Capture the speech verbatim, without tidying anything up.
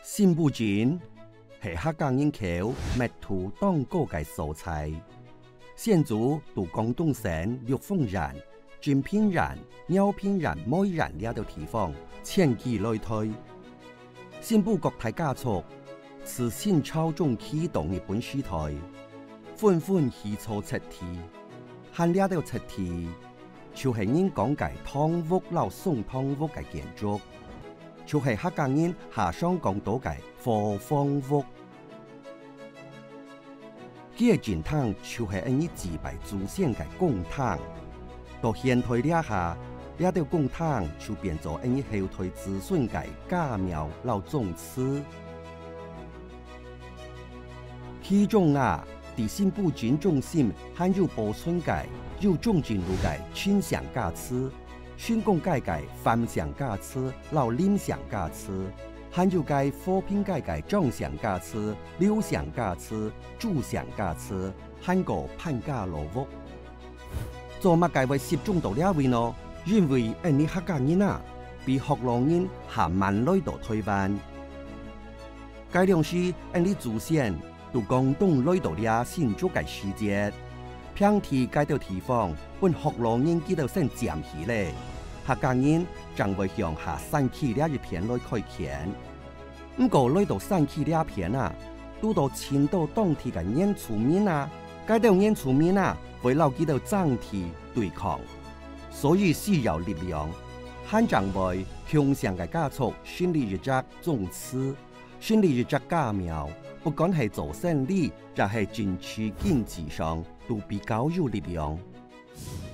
新布疹是客家人口密土當高嘅蔬菜，先祖到廣東省陸豐人、金片人、饒片人、梅人呢度地方遷居來台。新布國泰家族自新朝中啟動日本時代，紛紛起草出題，喺呢度出題就係人講嘅湯屋老宋湯屋嘅建築。就係客家人下鄉講到嘅火房屋，呢個祠堂就係因伊祭拜祖先嘅公堂。到現代呢下，呢條公堂就變做因伊後代子孫嘅家廟老宗祠。其中啊，在新布疹中心還有保存嘅有種進入嘅春祥家祠。宣公界嘅范祥家祠、老林祥家祠，還有嘅貨品界嘅張祥家祠、劉祥家祠、朱祥家祠，還有潘家老屋。做乜嘅會集中到呢位呢？因為因啲客家人啊，比學郎人下慢來到台灣。該兩是因啲祖先到廣東來到呢新竹嘅時節。平地該條地方，本學郎人記到先佔起咧，客家人將會向下山區呢一片來開墾。唔過來到山區呢一片啊，都到遷到當地嘅原住民啊，該條原住民啊，為了記到爭地對抗，所以需要力量，還將會向上嘅家族選立一隻宗祠，選立一隻家廟。不管係做生意，就係政治經濟上都比較有力量。